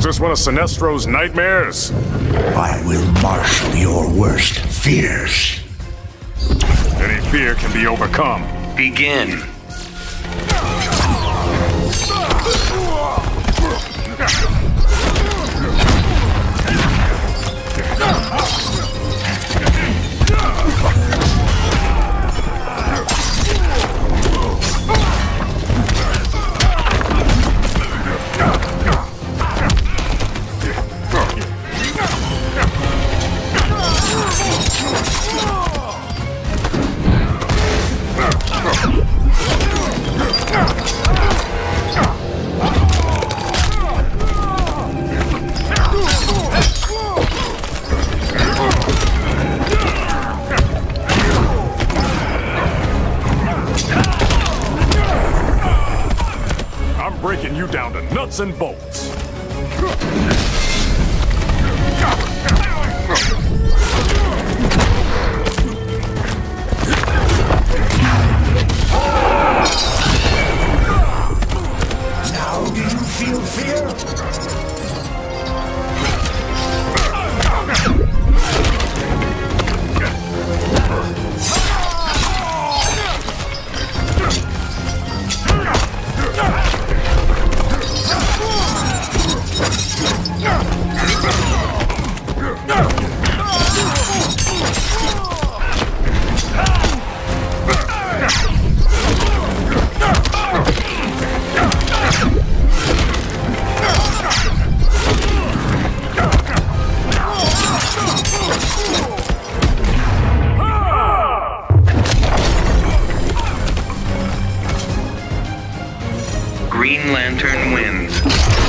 this one of Sinestro's nightmares? I will marshal your worst fears. Any fear can be overcome. Begin. Breaking you down to nuts and bolts. Now do you feel fear? Green Lantern wins.